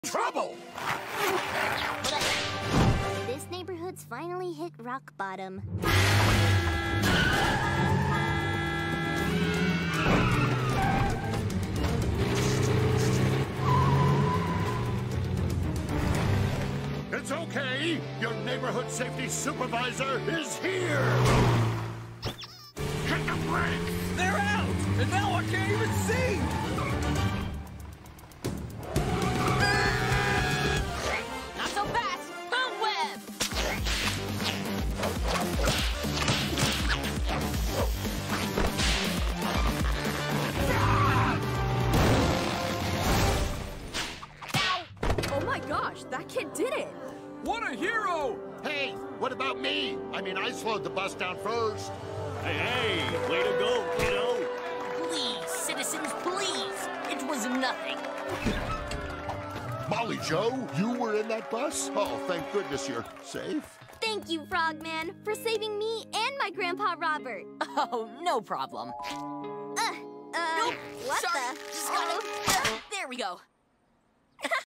trouble! This neighborhood's finally hit rock bottom. It's okay! Your neighborhood safety supervisor is here! Hit the brakes! They're out! And now I can't even see! Not so fast! Boom web! Oh my gosh, that kid did it! What a hero! Hey, what about me? I mean, I slowed the bus down first. Hey, way to go, kiddo! Please, citizens, please! It was nothing. Molly Joe, you were in that bus? Oh, thank goodness you're safe. Thank you, Frogman, for saving me and my Grandpa Robert. Oh, no problem. What Sorry, the? just gotta... there we go.